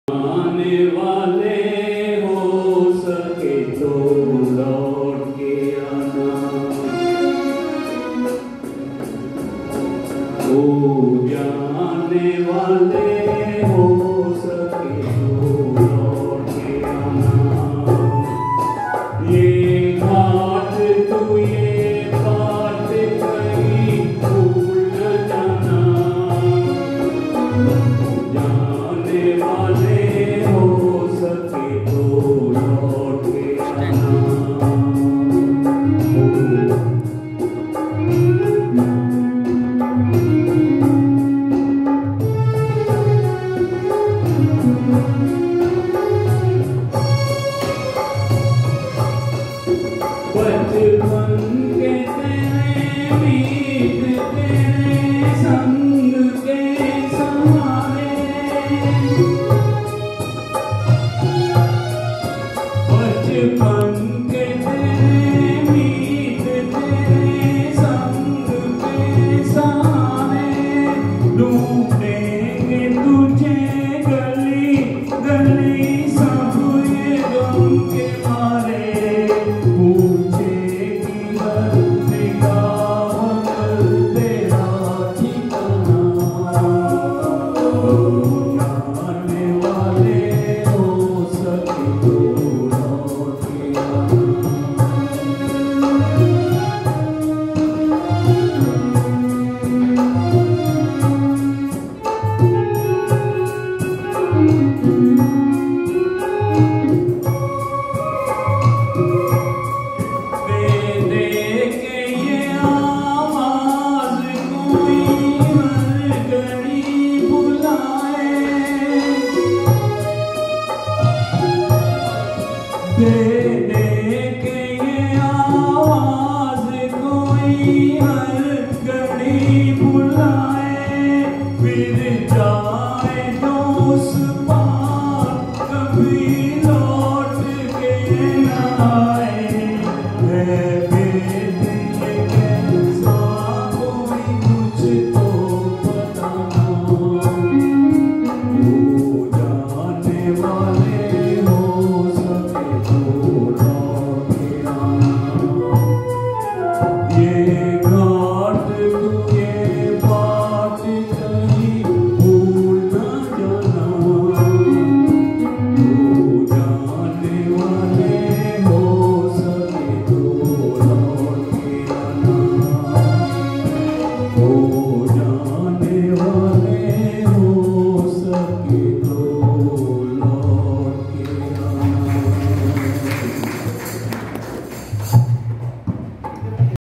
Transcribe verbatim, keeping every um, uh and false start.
आने वाले हो सके तो लौट के आना, ओ जाने वाले हो सके तो लौट के आना। ये घाट तू ये बात कहीं भूल न जाना, जाने वाले हो सके तो लौट के आना। बचपन के तेरे मीत तेरे संग के सहारे, बचपन के तेरे मीत तेरे संग के सहारे, ढूंढेंगे तुझे गली गली सब ये गम के मारे। Yeah.